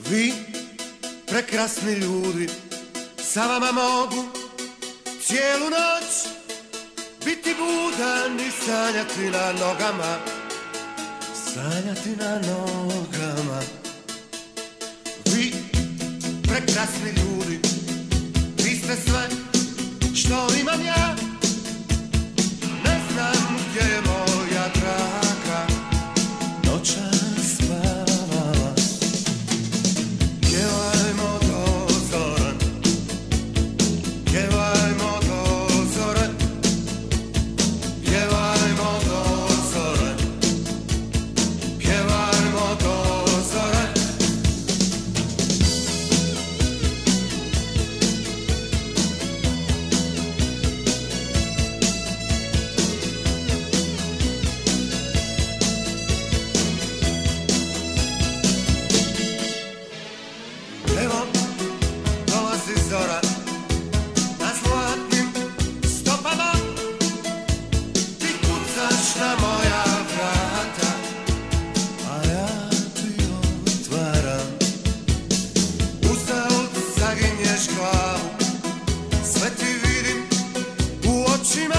Vi, prekrasni ljudi, sa vama mogu cijelu noć biti budan i sanjati na nogama, sanjati na nogama. Vi, prekrasni ljudi, vi ste sve što imam ja. Ne znam gdje je moja draga noćas spavala. Pjevajmo do zore, pjevajmo do zore, pjevajmo do zore, pjevajmo do zore. Evo, dolazi zora na zlatnim stopama. Ti kucaš na moja vrata, a ja ti otvaram. Uzalud saginješ glavu, sve ti vidim u očima.